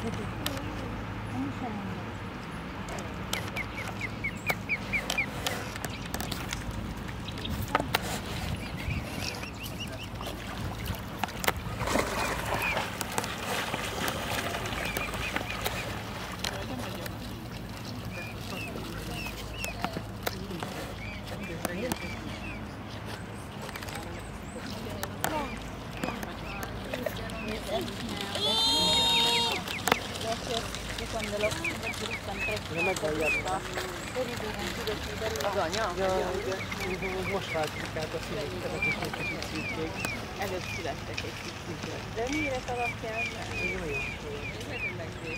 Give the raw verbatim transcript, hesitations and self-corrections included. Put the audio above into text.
Quando lo buttano presto non è tagliato. Az anya? Ja, most változik a születtek is egy kicsit szürkék. Előbb születtek egy kicsit. De mire alapján? Ez nagyon jó.